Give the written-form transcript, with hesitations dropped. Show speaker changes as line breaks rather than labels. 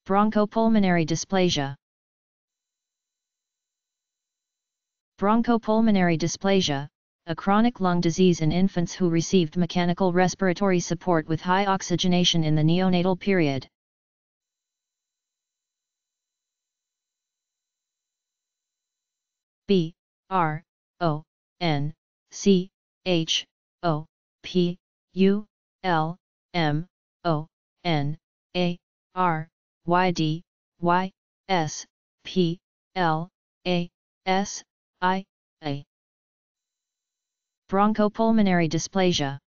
Bronchopulmonary dysplasia. Bronchopulmonary dysplasia, a chronic lung disease in infants who received mechanical respiratory support with high oxygenation in the neonatal period. B R O N C H O P U L M O N A R Y D Y S P L A S I A. Bronchopulmonary dysplasia.